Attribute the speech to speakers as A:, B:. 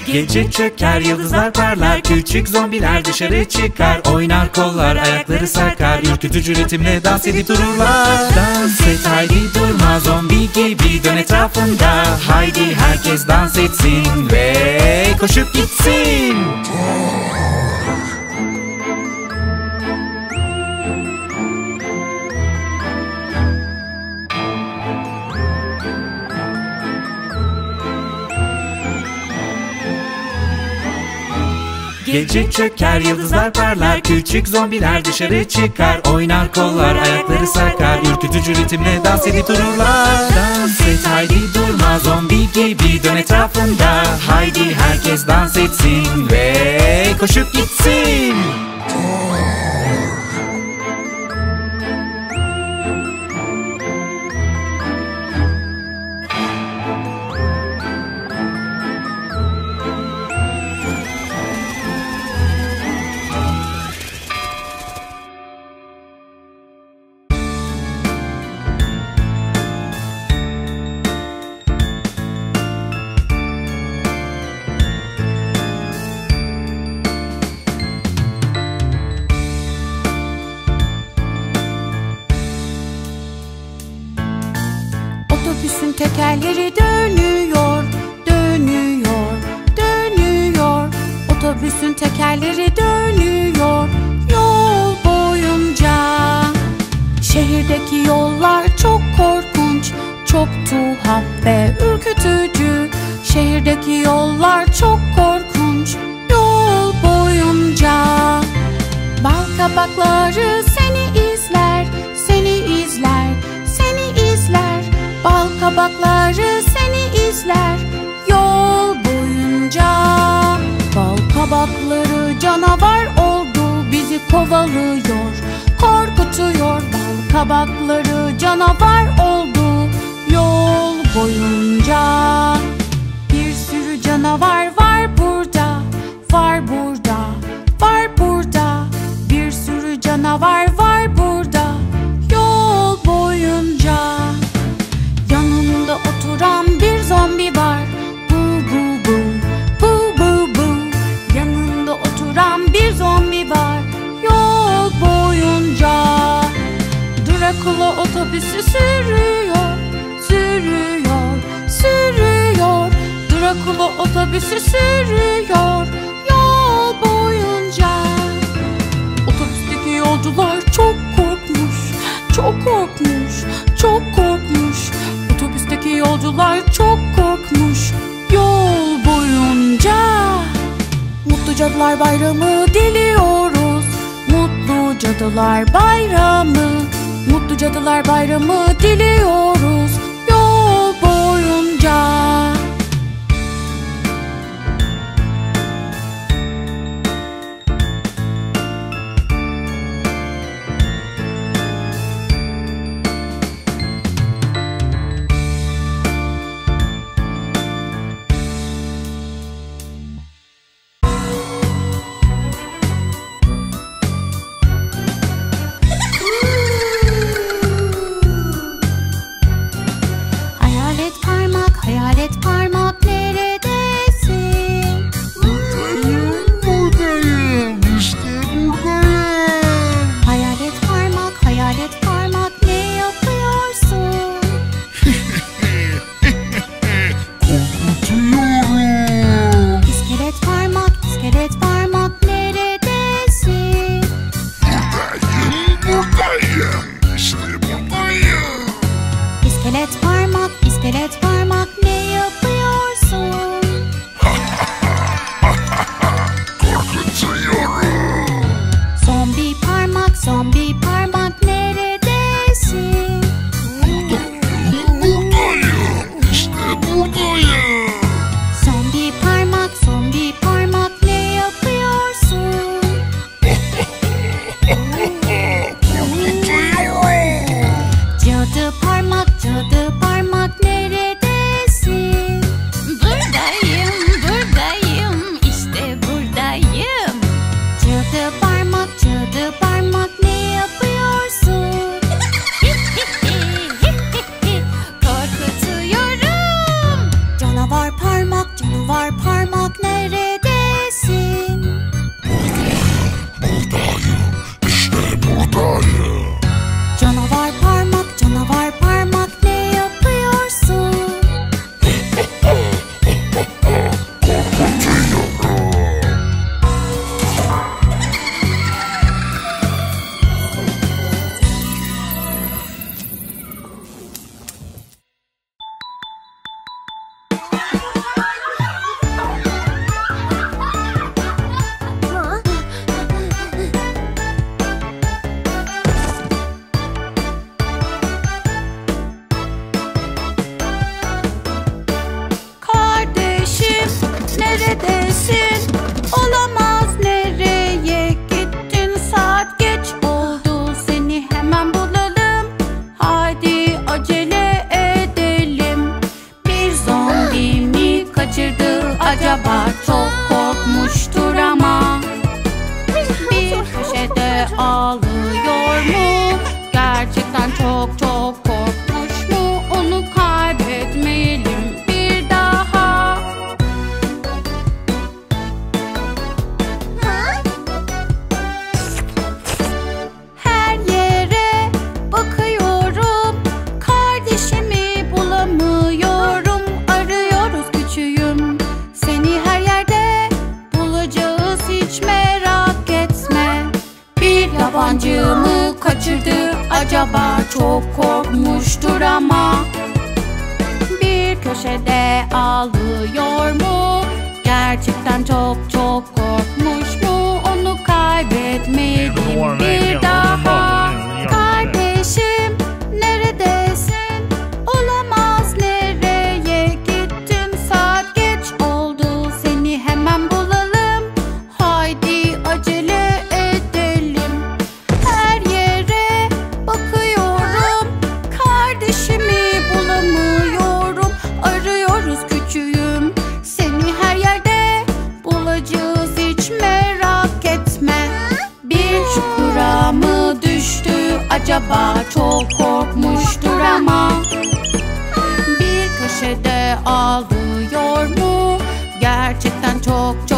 A: Gece çöker, yıldızlar parlar, küçük zombiler dışarı çıkar. Oynar kollar, ayakları sarkar, ürkütücü ritimle dans edip dururlar. Dans et haydi durma, zombi gibi dön etrafında. Haydi herkes dans etsin ve koşup gitsin. Gece çöker, yıldızlar parlar, küçük zombiler dışarı çıkar. Oynar kollar, ayakları sarkar, ürkütücü ritimle dans edip dururlar. Dans et haydi durma, zombi gibi dön etrafında. Haydi herkes dans etsin ve koşup gitsin.
B: Otobüsün tekerleri dönüyor, dönüyor, dönüyor. Otobüsün tekerleri dönüyor yol boyunca. Şehirdeki yollar çok korkunç, çok tuhaf ve ürkütücü. Şehirdeki yollar çok korkunç yol boyunca. Bal kabakları seni izler, seni izler, seni izler. Bal kabakları seni izler yol boyunca. Bal kabakları canavar oldu, bizi kovalıyor, korkutuyor. Bal kabakları canavar oldu yol boyunca. Bir sürü canavar var burada, var burada, var burada. Bir sürü canavar var burada yol boyunca. Yanında oturan bir zombi var, bu bu bu, bu bu bu. Yanında oturan bir zombi var yol boyunca. Dracula otobüsü sürüyor, sürüyor, sürüyor. Dracula otobüsü sürüyor yol boyunca. Otobüsteki yolcular çok korkmuş, çok korkmuş, çok korkmuş. Otobüsteki yolcular çok korkmuş yol boyunca. Mutlu Cadılar Bayramı diliyoruz, Mutlu Cadılar Bayramı. Mutlu Cadılar Bayramı diliyoruz yol boyunca.
C: Hayalet
B: acaba çok korkmuştur ama. Bir köşede ağlıyor mu? Gerçekten çok çok korkmuş mu? Onu kaybetmeyelim bir daha. Her yere bakıyorum, kardeşimi bulamıyorum. Arıyoruz küçüğüm, seni her yerde bulacağız, hiç merak etme. Bir yabancı mı kaçırdı acaba, çok korkmuştur ama. Bir köşede ağlıyor mu? Gerçekten çok çok korkmuş mu? Onu kaybetmeyelim bir daha. Kardeşim neredesin? Olamaz, nereye gittin? Saat geç oldu, seni hemen bulalım. Haydi acele edelim. Her yere bakıyorum, kardeşimi bulamıyorum. Arıyoruz küçüğüm, seni her yerde bulacağız, hiç merak etme. Bir çukura mı düştü acaba, çok korkmuştur ama. Bir köşede ağlıyor mu? Gerçekten çok çok